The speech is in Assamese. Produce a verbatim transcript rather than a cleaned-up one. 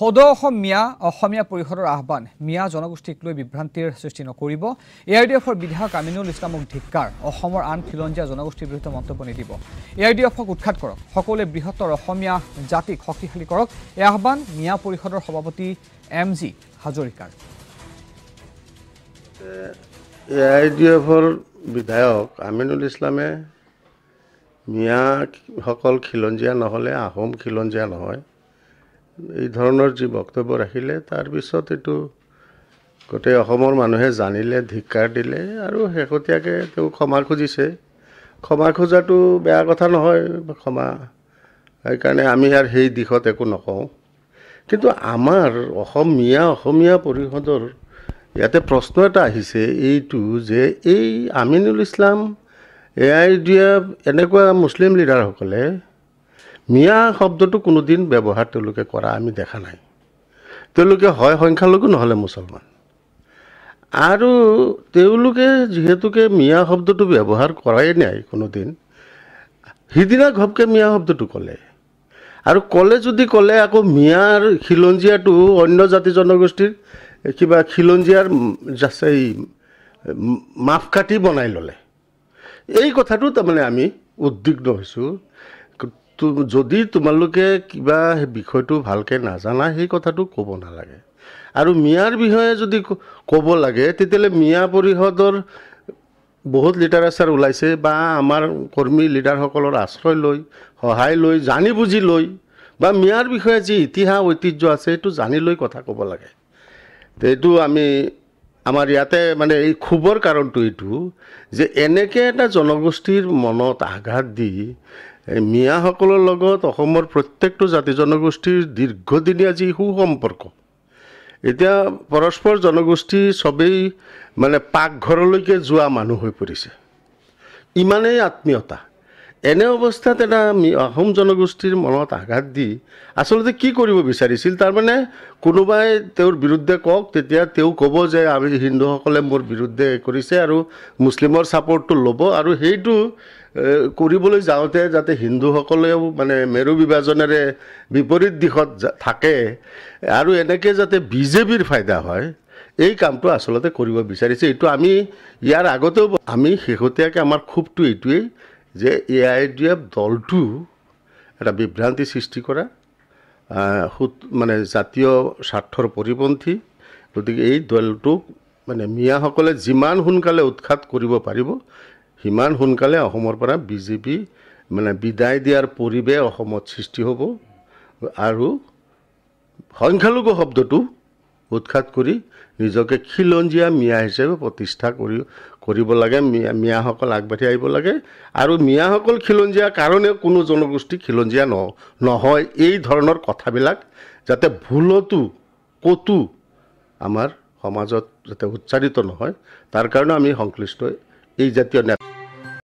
সদৌ অসম মিয়া অসমীয়া পৰিষদৰ আহ্বান মিয়া জনগোষ্ঠীক লৈ বিভ্ৰান্তিৰ সৃষ্টি নকৰিব। এ আই ডি এফৰ বিধায়ক আমিনুল ইছলামক ধিক্কাৰ, অসমৰ আন খিলঞ্জীয়া জনগোষ্ঠীৰ বিৰুদ্ধে মন্তব্য নিদিব। এ আই ডি এফক উৎখাত কৰক, সকলোৱে বৃহত্তৰ অসমীয়া জাতিক শক্তিশালী কৰক। এই আহ্বান মিয়া পৰিষদৰ সভাপতি এম জি হাজৰিকাৰ। এ আই ডি এফৰ বিধায়ক আমিনুল ইছলামে মিয়াসকল খিলঞ্জীয়া নহ'লে আহোম খিলঞ্জীয়া নহয়, এই ধৰণৰ যি বক্তব্য ৰাখিলে তাৰ পিছত এইটো গোটেই অসমৰ মানুহে জানিলে, ধিক্কাৰ দিলে আৰু শেহতীয়াকৈ তেওঁ ক্ষমা খুজিছে। ক্ষমা খোজাটো বেয়া কথা নহয়, ক্ষমা, সেইকাৰণে আমি আৰু সেই দিশত একো নকওঁ। কিন্তু আমাৰ অসম মিয়া অসমীয়া পৰিষদৰ ইয়াতে প্ৰশ্ন এটা আহিছে, এইটো যে এই Aminul Islam, A I D F এনেকুৱা মুছলিম লিডাৰসকলে মিয়া শব্দটো কোনোদিন ব্যৱহাৰ তেওঁলোকে কৰা আমি দেখা নাই। তেওঁলোকে হয় সংখ্যালঘু নহ'লে মুছলমান, আৰু তেওঁলোকে যিহেতুকে মিয়া শব্দটো ব্যৱহাৰ কৰাই নাই কোনোদিন, সিদিনা ঘপকৈ মিয়া শব্দটো ক'লে। আৰু ক'লে যদি ক'লে আকৌ মিয়াৰ খিলঞ্জীয়াটো অন্য জাতি জনগোষ্ঠীৰ কিবা খিলঞ্জীয়াৰ এই মাপকাঠি বনাই ল'লে। এই কথাটো তাৰমানে আমি উদ্বিগ্ন হৈছোঁ। যদি তোমালোকে কিবা বিষয়টো ভালকৈ নাজানা সেই কথাটো ক'ব নালাগে, আৰু মিয়াৰ বিষয়ে যদি ক'ব লাগে তেতিয়াহ'লে মিয়া পৰিষদৰ বহুত লিটাৰেচাৰ ওলাইছে, বা আমাৰ কৰ্মী লিডাৰসকলৰ আশ্ৰয় লৈ, সহায় লৈ, জানি বুজি লৈ, বা মিয়াৰ বিষয়ে যি ইতিহাস ঐতিহ্য আছে সেইটো জানি লৈ কথা ক'ব লাগে। এইটো আমি আমাৰ ইয়াতে মানে এই ক্ষোভৰ কাৰণটো এইটো যে এনেকৈ এটা জনগোষ্ঠীৰ মনত আঘাত দি মিয়াসকলৰ লগত অসমৰ প্ৰত্যেকটো জাতি জনগোষ্ঠীৰ দীৰ্ঘদিনীয়া যি সুসম্পৰ্ক, এতিয়া পৰস্পৰ জনগোষ্ঠী চবেই মানে পাকঘৰলৈকে যোৱা মানুহ হৈ পৰিছে, ইমানেই আত্মীয়তা। এনে অৱস্থাত এটা অসম জনগোষ্ঠীৰ মনত আঘাত দি আচলতে কি কৰিব বিচাৰিছিল, তাৰমানে কোনোবাই তেওঁৰ বিৰুদ্ধে কওক, তেতিয়া তেওঁ ক'ব যে আমি হিন্দুসকলে মোৰ বিৰুদ্ধে কৰিছে আৰু মুছলিমৰ ছাপৰ্টটো ল'ব, আৰু সেইটো কৰিবলৈ যাওঁতে যাতে হিন্দুসকলেও মানে মেৰু বিভাজনেৰে বিপৰীত দিশত থাকে আৰু এনেকৈ যাতে বিজেপিৰ ফাইদা হয়, এই কামটো আচলতে কৰিব বিচাৰিছে। এইটো আমি ইয়াৰ আগতেও আমি শেহতীয়াকৈ আমাৰ ক্ষোভটো এইটোৱেই যে এ আই ডি এফ দলটো এটা বিভ্ৰান্তি সৃষ্টি কৰা, মানে জাতীয় স্বাৰ্থৰ পৰিপন্থী। গতিকে এই দলটোক মানে মিয়াসকলে যিমান সোনকালে উৎখাত কৰিব পাৰিব সিমান সোনকালে অসমৰ পৰা বিজেপি মানে বিদায় দিয়াৰ পৰিৱেশ অসমত সৃষ্টি হ'ব, আৰু সংখ্যালঘু শব্দটো উৎখাত কৰি নিজকে খিলঞ্জীয়া মিয়া হিচাপে প্ৰতিষ্ঠা কৰি কৰিব লাগে। মিয়া মিয়াসকল আগবাঢ়ি আহিব লাগে, আৰু মিয়াসকল খিলঞ্জীয়া কাৰণে কোনো জনগোষ্ঠী খিলঞ্জীয়া ন নহয় এই ধৰণৰ কথাবিলাক যাতে ভুলতো ক'তো আমাৰ সমাজত যাতে উচ্চাৰিত নহয়, তাৰ কাৰণে আমি সংশ্লিষ্ট এই জাতীয়